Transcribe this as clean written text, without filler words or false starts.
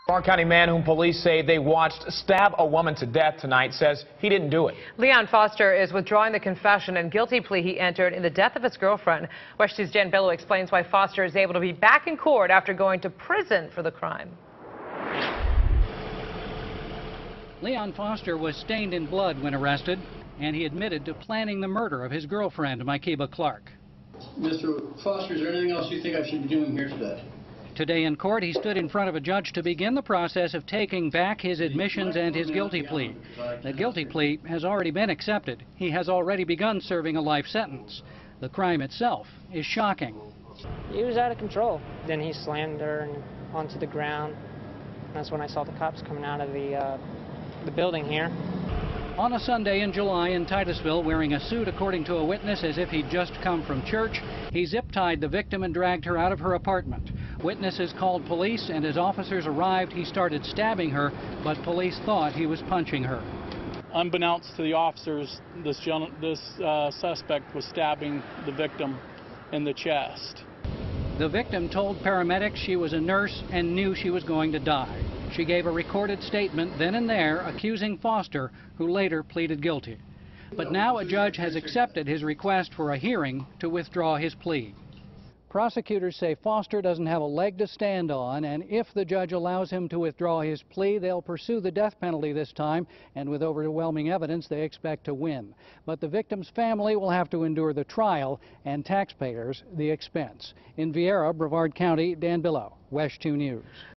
Clark County man whom police say they watched stab a woman to death tonight says he didn't do it. Leon Foster is withdrawing the confession and guilty plea he entered in the death of his girlfriend. WESH 2's Jen Billow explains why Foster is able to be back in court after going to prison for the crime. Leon Foster was stained in blood when arrested, and he admitted to planning the murder of his girlfriend, Mikeba Clark. Mr. Foster, is there anything else you think I should be doing here today? Today in court, he stood in front of a judge to begin the process of taking back his admissions and his guilty plea. The guilty plea has already been accepted. He has already begun serving a life sentence. The crime itself is shocking. He was out of control. Then he slammed her onto the ground. That's when I saw the cops coming out of the building here. On a Sunday in July in Titusville, wearing a suit, according to a witness, as if he'd just come from church, he zip-tied the victim and dragged her out of her apartment. Witnesses called police, and as officers arrived, he started stabbing her, but police thought he was punching her. Unbeknownst to the officers, this suspect was stabbing the victim in the chest. The victim told paramedics she was a nurse and knew she was going to die. She gave a recorded statement then and there accusing Foster, who later pleaded guilty. But now a judge has accepted his request for a hearing to withdraw his plea. Prosecutors say Foster doesn't have a leg to stand on, and if the judge allows him to withdraw his plea, they'll pursue the death penalty this time, and with overwhelming evidence, they expect to win. But the victim's family will have to endure the trial, and taxpayers the expense. In Viera, Brevard County, Dan Billow, WESH 2 News.